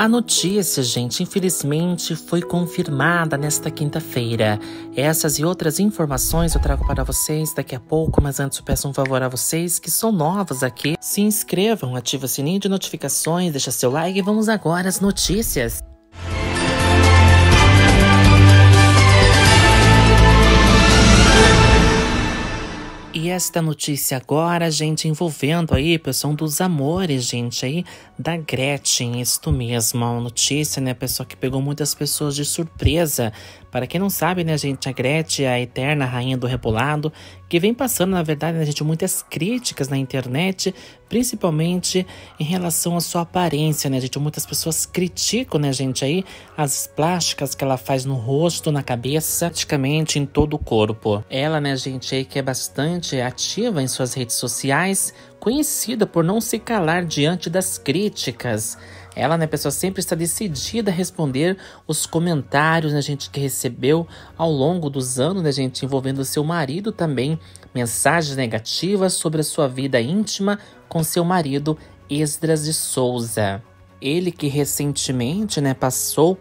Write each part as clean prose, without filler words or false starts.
A notícia, gente, infelizmente foi confirmada nesta quinta-feira. Essas e outras informações eu trago para vocês daqui a pouco, mas antes eu peço um favor a vocês que são novos aqui. Se inscrevam, ative o sininho de notificações, deixa seu like e vamos agora às notícias. E esta notícia agora, gente, envolvendo aí, pessoal, dos amores, gente, aí, da Gretchen, isto mesmo, uma notícia, né, pessoal, que pegou muitas pessoas de surpresa. Para quem não sabe, né, gente, a Gretchen é a eterna rainha do rebolado, que vem passando, na verdade, né, gente, muitas críticas na internet, principalmente em relação à sua aparência, né, gente, muitas pessoas criticam, né, gente, aí, as plásticas que ela faz no rosto, na cabeça, praticamente em todo o corpo. Ela, né, gente, aí, que é bastante ativa em suas redes sociais, conhecida por não se calar diante das críticas. Ela, né, pessoa, sempre está decidida a responder os comentários, né, gente, que recebeu ao longo dos anos, né, gente, envolvendo seu marido também, mensagens negativas sobre a sua vida íntima com seu marido, Esdras de Souza. Ele que recentemente, né, passou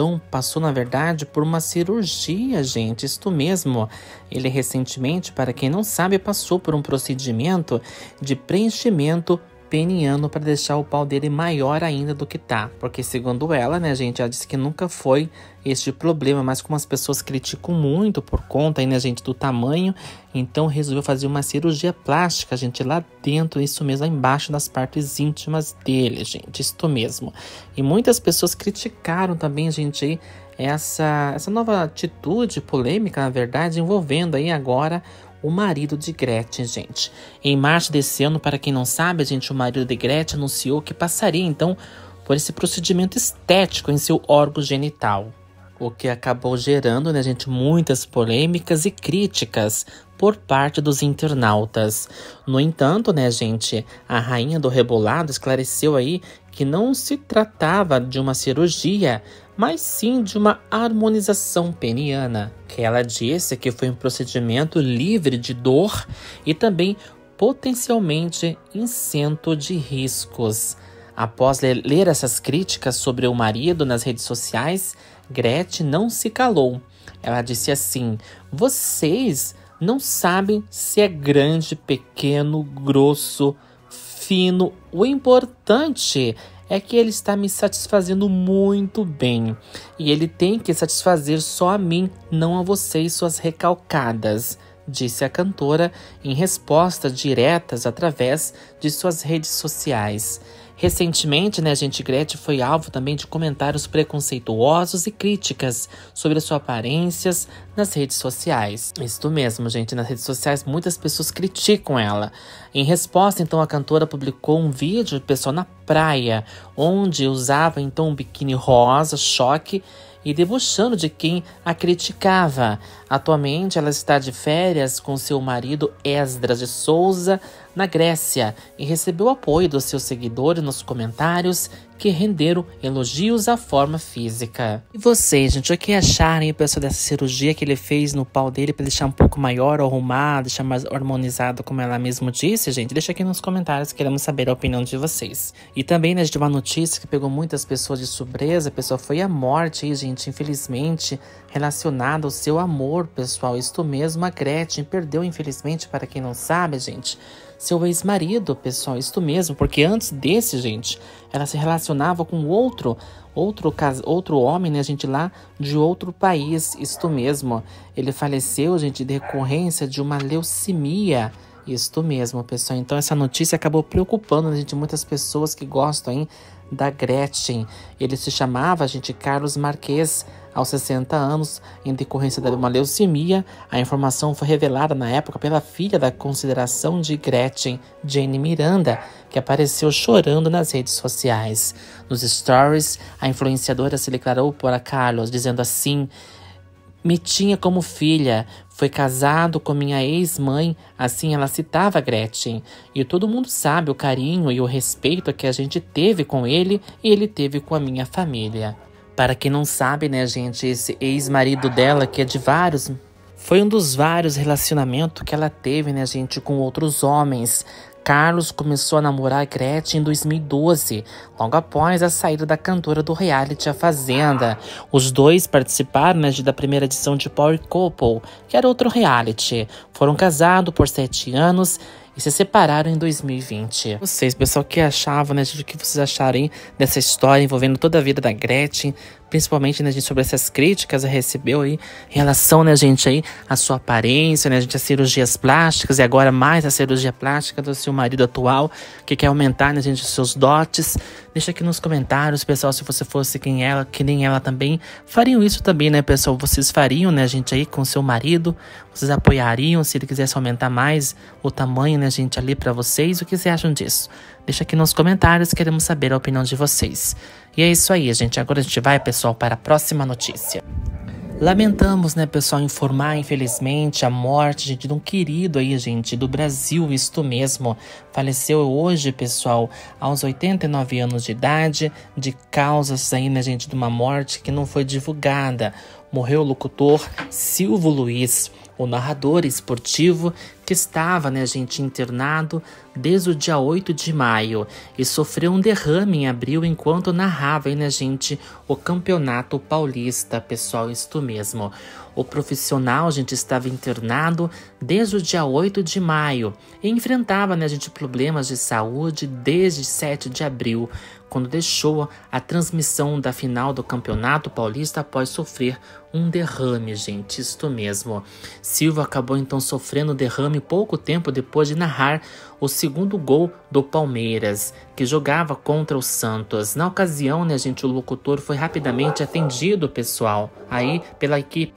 na verdade por uma cirurgia, gente, isto mesmo. Ele recentemente, para quem não sabe, passou por um procedimento de preenchimento peniano para deixar o pau dele maior ainda do que tá. Porque segundo ela, né, gente, ela disse que nunca foi este problema, mas como as pessoas criticam muito por conta aí, né, gente, do tamanho, então resolveu fazer uma cirurgia plástica, gente, lá dentro, isso mesmo, lá embaixo das partes íntimas dele, gente, isto mesmo. E muitas pessoas criticaram também, gente, aí, essa nova atitude polêmica, na verdade, envolvendo aí agora o marido de Gretchen, gente. Em março desse ano, para quem não sabe, gente, o marido de Gretchen anunciou que passaria, então, por esse procedimento estético em seu órgão genital. O que acabou gerando, né, gente, muitas polêmicas e críticas por parte dos internautas. No entanto, né, gente, a rainha do rebolado esclareceu aí que não se tratava de uma cirurgia, mas sim de uma harmonização peniana, que ela disse que foi um procedimento livre de dor e também potencialmente isento de riscos. Após ler essas críticas sobre o marido nas redes sociais, Gretchen não se calou. Ela disse assim: "Vocês não sabem se é grande, pequeno, grosso, fino. O importante é que ele está me satisfazendo muito bem. E ele tem que satisfazer só a mim, não a vocês, suas recalcadas", disse a cantora em respostas diretas através de suas redes sociais. Recentemente, né, gente, Gretchen foi alvo também de comentários preconceituosos e críticas sobre a sua aparência nas redes sociais. Isso mesmo, gente, nas redes sociais muitas pessoas criticam ela. Em resposta, então, a cantora publicou um vídeo, pessoal, na praia, onde usava, então, um biquíni rosa, choque, e debochando de quem a criticava. Atualmente, ela está de férias com seu marido Esdras de Souza na Grécia e recebeu apoio dos seus seguidores nos comentários que renderam elogios à forma física. E vocês, gente, o que acharam, hein, pessoal, dessa cirurgia que ele fez no pau dele para deixar um pouco maior, arrumado, deixar mais harmonizado, como ela mesmo disse, gente? Deixa aqui nos comentários, queremos saber a opinião de vocês. E também, né, de uma notícia que pegou muitas pessoas de surpresa, pessoal, foi a morte aí, gente, infelizmente, relacionada ao seu amor, pessoal. Isto mesmo, a Gretchen perdeu, infelizmente, para quem não sabe, gente, seu ex-marido, pessoal, isto mesmo, porque antes desse, gente, ela se relacionava com outro homem, né, gente, lá de outro país, isto mesmo. Ele faleceu, gente, de decorrência de uma leucemia, isto mesmo, pessoal. Então essa notícia acabou preocupando, né, gente, muitas pessoas que gostam, hein, da Gretchen. Ele se chamava, gente, Carlos Marques, aos 60 anos, em decorrência de uma leucemia. A informação foi revelada na época pela filha da consideração de Gretchen, Jane Miranda, que apareceu chorando nas redes sociais. Nos stories, a influenciadora se declarou para Carlos, dizendo assim: "Me tinha como filha, foi casado com minha ex-mãe", assim ela citava Gretchen. "E todo mundo sabe o carinho e o respeito que a gente teve com ele e ele teve com a minha família." Para quem não sabe, né, gente, esse ex-marido dela, que é de vários, foi um dos vários relacionamentos que ela teve, né, gente, com outros homens. Carlos começou a namorar Gretchen em 2012, logo após a saída da cantora do reality A Fazenda. Os dois participaram, né, da primeira edição de Power Couple, que era outro reality. Foram casados por 7 anos e se separaram em 2020. Vocês, pessoal, que achavam, né, gente, o que vocês acharam aí dessa história envolvendo toda a vida da Gretchen, principalmente, né, gente, sobre essas críticas que recebeu aí em relação, né, gente, aí a sua aparência, né, gente, as cirurgias plásticas e agora mais a cirurgia plástica do seu marido atual, que quer aumentar, né, gente, os seus dotes. Deixa aqui nos comentários, pessoal, se você fosse que nem ela também, fariam isso também, né, pessoal? Vocês fariam, né, gente, aí com seu marido? Vocês apoiariam se ele quisesse aumentar mais o tamanho, né, gente, ali pra vocês? O que vocês acham disso? Deixa aqui nos comentários, queremos saber a opinião de vocês. E é isso aí, gente. Agora a gente vai, pessoal, para a próxima notícia. Lamentamos, né, pessoal, informar, infelizmente, a morte, gente, de um querido aí, gente, do Brasil, isto mesmo. Faleceu hoje, pessoal, aos 89 anos de idade, de causas aí, né, gente, de uma morte que não foi divulgada. Morreu o locutor Silvio Luiz, o narrador esportivo que estava, né, gente, internado desde o dia 8 de maio e sofreu um derrame em abril enquanto narrava, aí, né, gente, o Campeonato Paulista, pessoal, isto mesmo. O profissional, gente, estava internado desde o dia 8 de maio e enfrentava, né, gente, problemas de saúde desde 7 de abril, quando deixou a transmissão da final do Campeonato Paulista após sofrer um derrame, gente, isto mesmo. Silvio acabou então sofrendo derrame pouco tempo depois de narrar o segundo gol do Palmeiras, que jogava contra o Santos. Na ocasião, né, gente, o locutor foi rapidamente atendido, pessoal, aí pela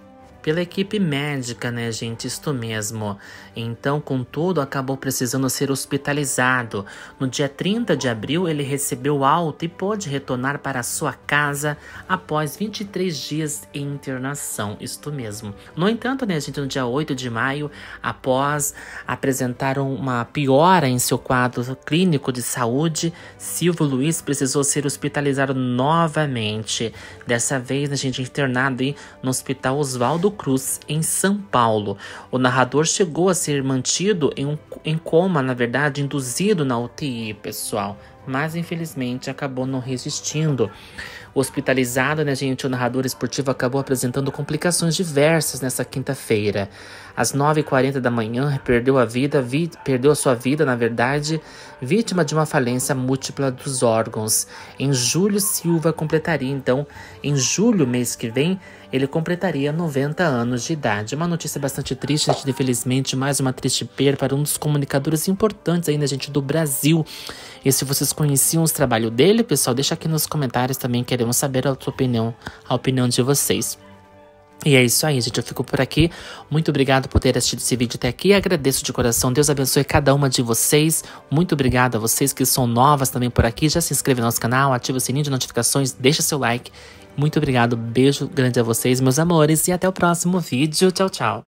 equipe médica, né, gente, isto mesmo. Então, contudo, acabou precisando ser hospitalizado. No dia 30 de abril, ele recebeu alta e pôde retornar para sua casa após 23 dias em internação, isto mesmo. No entanto, né, gente, no dia 8 de maio, após apresentar uma piora em seu quadro clínico de saúde, Silvio Luiz precisou ser hospitalizado novamente. Dessa vez, né, gente, internado aí no Hospital Oswaldo Cruz, em São Paulo. O narrador chegou a ser mantido em coma, na verdade, induzido na UTI, pessoal, mas infelizmente acabou não resistindo. Hospitalizado, né, gente, o narrador esportivo acabou apresentando complicações diversas nessa quinta-feira. Às 9h40 da manhã, perdeu a sua vida, na verdade, vítima de uma falência múltipla dos órgãos. Em julho, Silva completaria, então, em julho, mês que vem, ele completaria 90 anos de idade. Uma notícia bastante triste, gente, infelizmente, mais uma triste perda para um dos comunicadores importantes ainda, gente, do Brasil. E se vocês conheciam os trabalhos dele, pessoal, deixa aqui nos comentários também, queremos saber a opinião de vocês. E é isso aí, gente, eu fico por aqui. Muito obrigado por ter assistido esse vídeo até aqui. Agradeço de coração. Deus abençoe cada uma de vocês. Muito obrigado a vocês que são novas também por aqui. Já se inscreve no nosso canal, ativa o sininho de notificações, deixa seu like. Muito obrigado, beijo grande a vocês, meus amores, e até o próximo vídeo. Tchau, tchau.